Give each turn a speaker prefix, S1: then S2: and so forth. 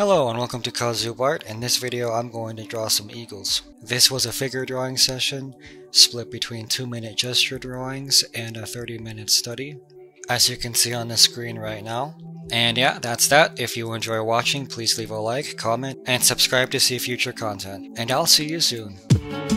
S1: Hello and welcome to Kazu Art. In this video I'm going to draw some eagles. This was a figure drawing session, split between 2-minute gesture drawings and a 30-minute study, as you can see on the screen right now. And yeah, that's that. If you enjoy watching, please leave a like, comment, and subscribe to see future content. And I'll see you soon.